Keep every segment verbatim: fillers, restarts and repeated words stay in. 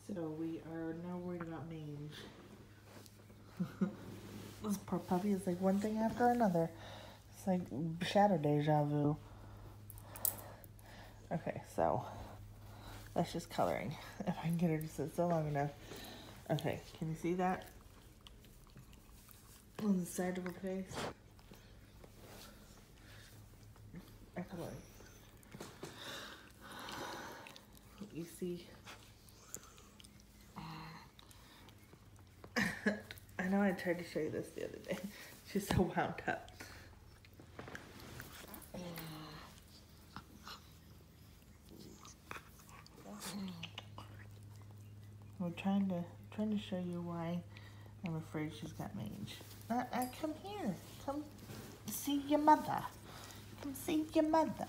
So we are now worried about mange. This poor puppy is like one thing after another. It's like shadow deja vu. Okay, so that's just coloring. If I can get her to sit still long enough. Okay, can you see that? On the side of her face. Excellent. You see? I know I tried to show you this the other day. She's so wound up. We're trying to trying to show you why I'm afraid she's got mange. Uh, uh, come here. Come see your mother. Come see your mother.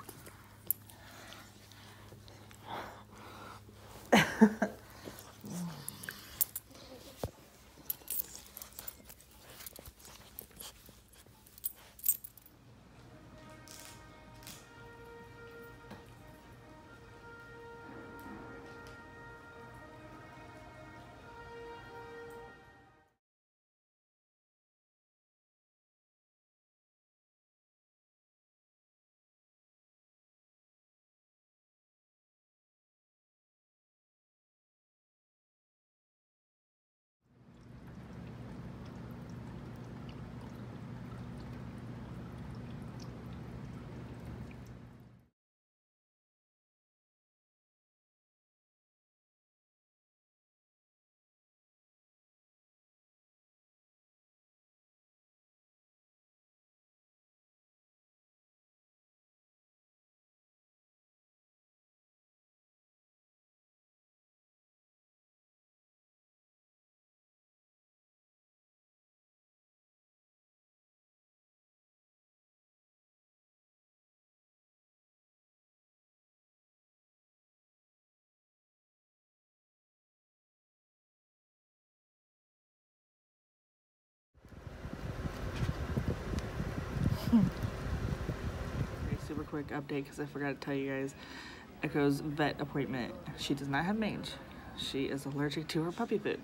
Super quick update because I forgot to tell you guys. Echo's vet appointment. She does not have mange. She is allergic to her puppy food.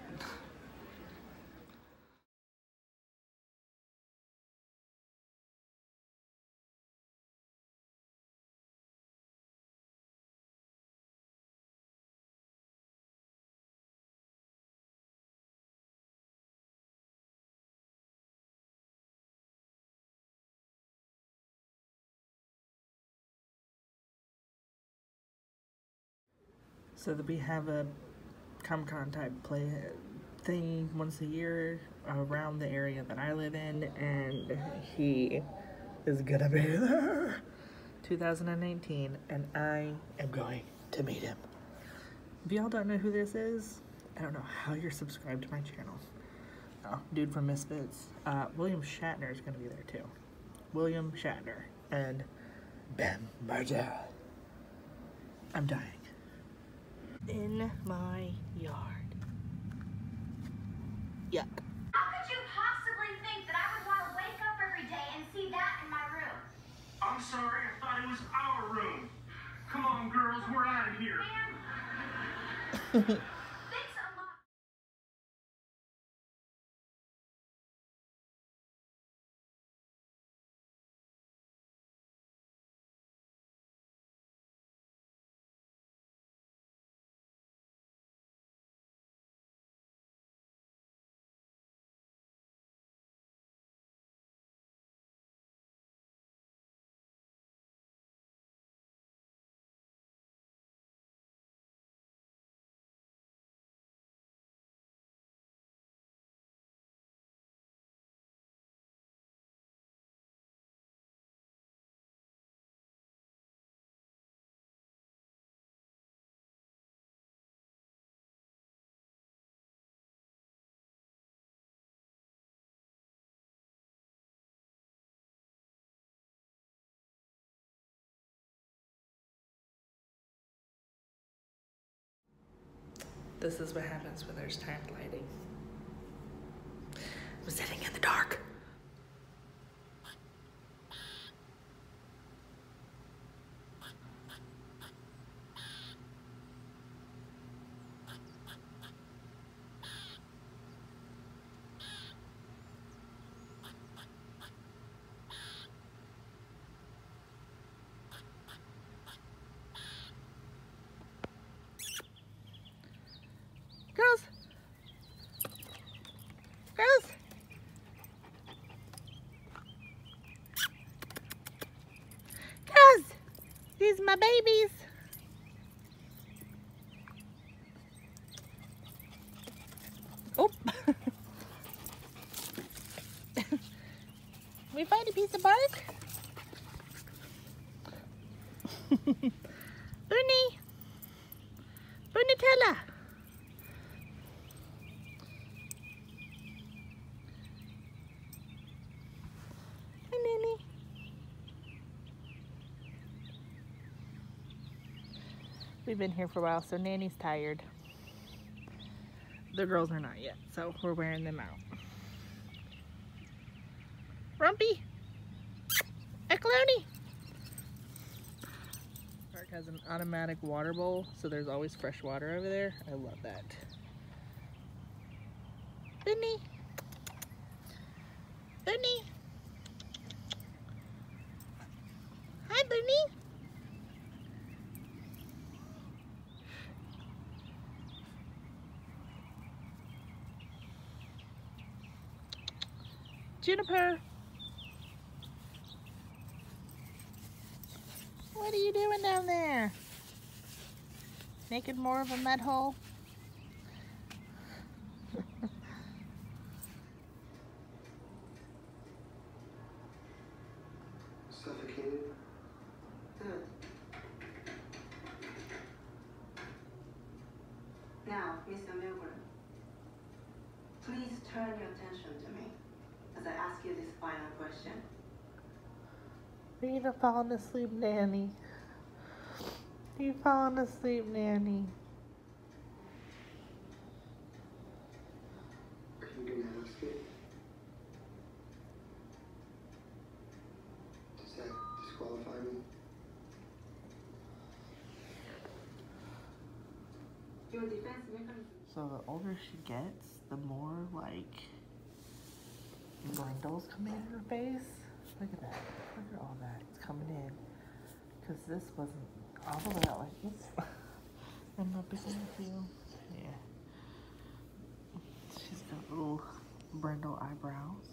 So that we have a Comic-Con type play thing once a year around the area that I live in, and he is gonna be there two thousand nineteen, and I am going to meet him. If y'all don't know who this is, I don't know how you're subscribed to my channel. Oh, dude from Misfits. Uh, William Shatner is gonna be there too. William Shatner and Ben Margera. I'm dying. In my yard. Yuck. How could you possibly think that I would want to wake up every day and see that in my room? I'm sorry, I thought it was our room. Come on, girls, we're out of here. Man, thanks a lot. This is what happens when there's timed lighting. I'm sitting in the dark. my babies. Oh. We find a piece of bark. Uni. Unitella. Hi, Nanny. We've been here for a while, so Nanny's tired. The girls are not yet, so we're wearing them out. Rumpy! Echeloni! Park has an automatic water bowl, so there's always fresh water over there. I love that. Bunny! Bunny! Hi, Bunny! Juniper! What are you doing down there? Making more of a mud hole? Suffocated? Good. Now, Mister Milburn, please turn your attention to me as I ask you this final question. Are you falling asleep, Nanny? Are you falling asleep, Nanny? Are you gonna ask it? Does that disqualify me? Your defense mechanism. So the older she gets, the more like brindles come in her face. Look at that. Look at all that. It's coming in. Because this wasn't all the way out like this. I'm not big enough for you. Yeah. She's got little brindle eyebrows.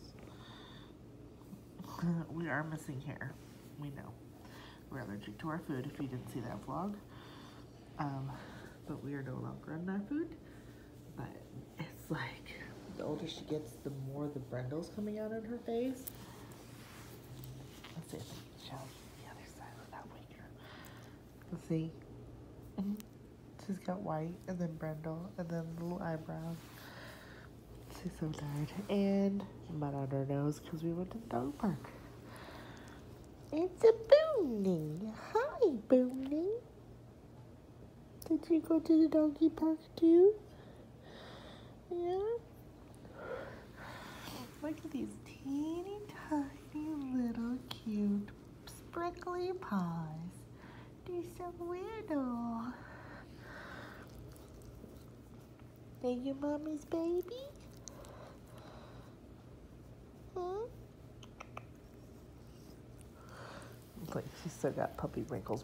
We are missing hair. We know. We're allergic to our food if you didn't see that vlog. Um, but we are no longer on our food. But it's like the older she gets, the more the brindles coming out on her face. Let's see if I can show the other side of that way here. Let's see. She's got white and then brindle and then little eyebrows. She's so tired. And mud on her nose because we went to the dog park. It's a Booney. Hi, Booney. Did you go to the doggy park too? Yeah? Look at these teeny tiny little cute sprinkly paws. They're so little. Are you mommy's baby? Huh? It's like she's still got puppy wrinkles.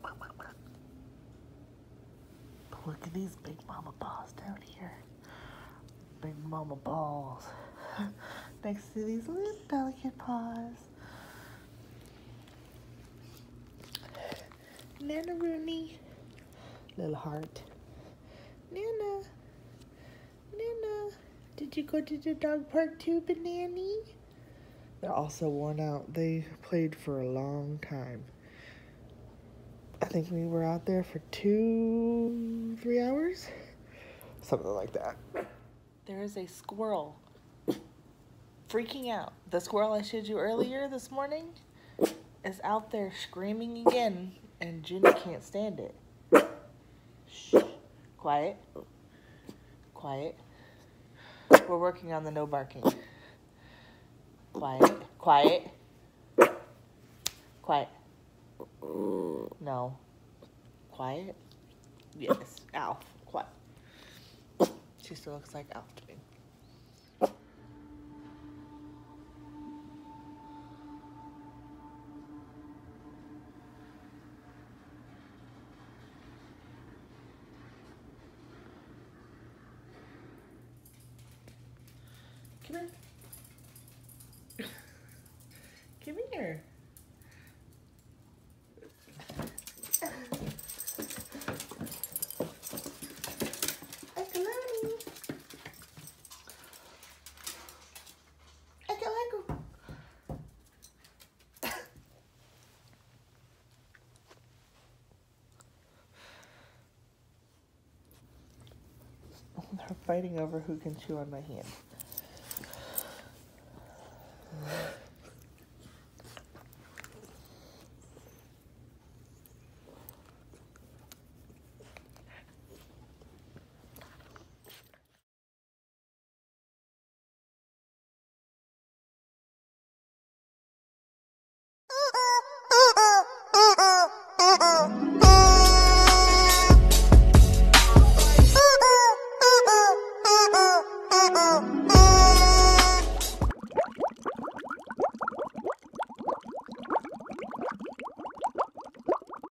Look at these big mama balls down here. Big mama balls. Next to these little delicate paws. Nana Rooney. Little heart. Nana. Nana. Did you go to the dog park too, Banani? They're all so worn out. They played for a long time. I think we were out there for two, three hours. Something like that. There is a squirrel freaking out. The squirrel I showed you earlier this morning is out there screaming again, and Ginny can't stand it. Shh. Quiet. Quiet. We're working on the no barking. Quiet. Quiet. Quiet. No. Quiet. Yes. Alf. Quiet. She still looks like Alf to me. Come here. Come here. fighting over who can chew on my hand.